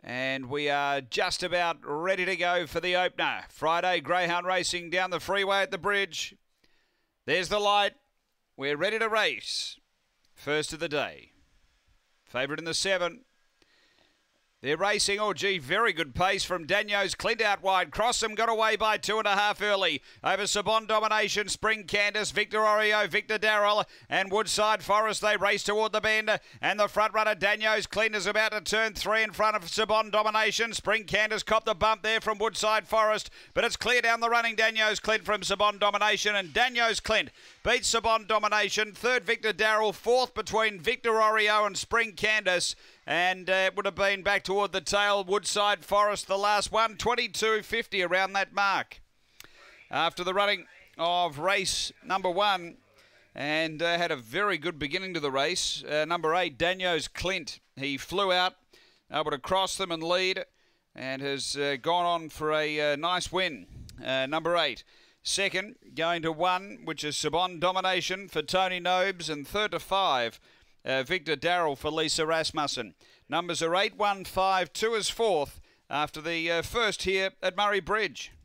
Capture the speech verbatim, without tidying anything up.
And we are just about ready to go for the opener. Friday Greyhound Racing down the freeway at the bridge. There's the light. We're ready to race. First of the day. Favourite in the seven. They're racing. Oh, gee, very good pace from Daniels. Clint out wide. Crossum got away by two and a half early. Over Sabon Domination, Spring Candace, Victor Oreo, Victor Darrell, and Woodside Forest. They race toward the bend. And the front runner, Daniels Clint, is about to turn three in front of Sabon Domination. Spring Candace copped the bump there from Woodside Forest. But it's clear down the running, Daniels Clint from Sabon Domination. And Daniels Clint beats Sabon Domination. Third, Victor Darrell. Fourth between Victor Oreo and Spring Candace. And uh, it would have been back toward the tail. Woodside Forest, the last one. twenty-two fifty around that mark. After the running of race number one. And uh, had a very good beginning to the race. Uh, number eight, Daniels Clint. He flew out, able to cross them and lead. And has uh, gone on for a uh, nice win. Uh, number eight. Second, going to one, which is Sabon Domination for Tony Nobes. And third to five, Uh, Victor Darrell for Lisa Rasmussen. Numbers are eight, one, five, two is fourth after the uh, first here at Murray Bridge.